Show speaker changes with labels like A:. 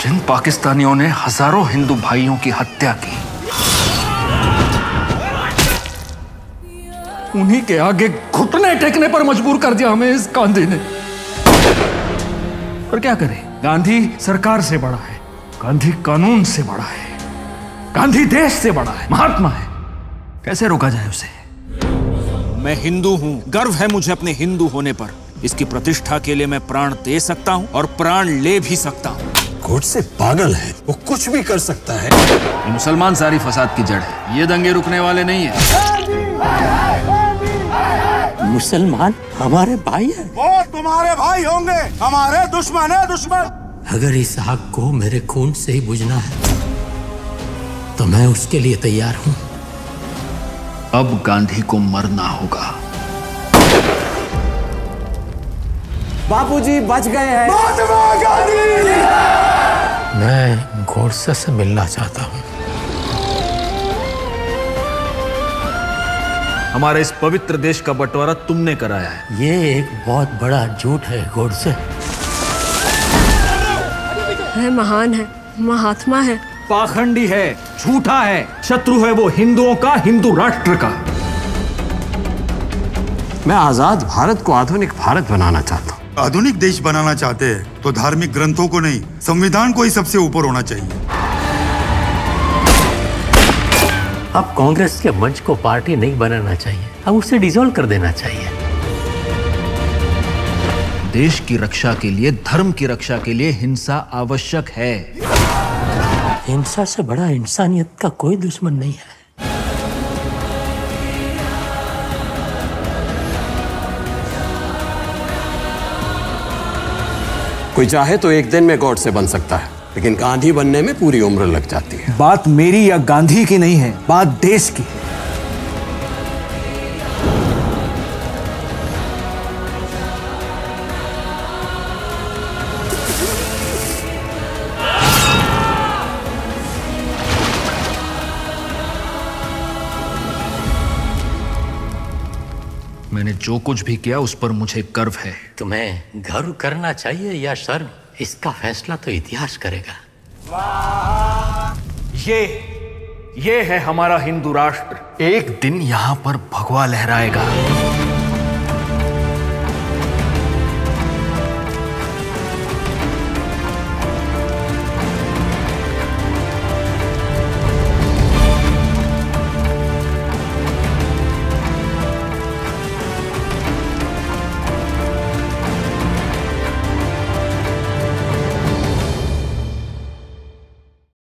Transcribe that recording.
A: जिन पाकिस्तानियों ने हजारों हिंदू भाइयों की हत्या की, उन्हीं के आगे घुटने टेकने पर मजबूर कर दिया हमें इस गांधी ने। पर क्या करें, गांधी सरकार से बड़ा है, गांधी कानून से बड़ा है, गांधी देश से बड़ा है, महात्मा है। कैसे रोका जाए उसे?
B: मैं हिंदू हूँ, गर्व है मुझे अपने हिंदू होने पर। इसकी प्रतिष्ठा के लिए मैं प्राण दे सकता हूँ और प्राण ले भी सकता हूँ।
C: गोडसे पागल है, वो कुछ भी कर सकता है।
A: ये मुसलमान सारी फसाद की जड़ है, ये दंगे रुकने वाले नहीं है।
D: मुसलमान हमारे भाई है।
C: वो तुम्हारे भाई होंगे, हमारे दुश्मन है दुश्मन।
D: अगर इस आग को मेरे खून से ही बुझना है तो मैं उसके लिए तैयार हूँ।
A: अब गांधी को मरना होगा।
E: बापूजी बच गए हैं।
C: महात्मा गांधी!
D: मैं गोडसे से मिलना चाहता हूँ।
B: हमारे इस पवित्र देश का बंटवारा तुमने कराया है।
D: ये एक बहुत बड़ा झूठ है गोडसे।
F: वह महान है, महात्मा है,
B: पाखंडी है, झूठा है, शत्रु है वो हिंदुओं का, हिंदू राष्ट्र का।
E: मैं आजाद भारत को आधुनिक भारत बनाना चाहता हूँ।
G: आधुनिक देश बनाना चाहते हैं तो धार्मिक ग्रंथों को नहीं, संविधान को ही सबसे ऊपर होना चाहिए।
D: अब कांग्रेस के मंच को पार्टी नहीं बनाना चाहिए, अब उसे डिसॉल्व कर देना चाहिए।
A: देश की रक्षा के लिए, धर्म की रक्षा के लिए हिंसा आवश्यक है।
D: हिंसा से बड़ा इंसानियत का कोई दुश्मन नहीं है।
E: कोई चाहे तो एक दिन में गोडसे बन सकता है, लेकिन गांधी बनने में पूरी उम्र लग जाती है।
B: बात मेरी या गांधी की नहीं है, बात देश की है।
A: मैंने जो कुछ भी किया उस पर मुझे गर्व है।
D: तुम्हें गर्व करना चाहिए या शर्म, इसका फैसला तो इतिहास करेगा।
A: ये है हमारा हिंदू राष्ट्र। एक दिन यहाँ पर भगवा लहराएगा।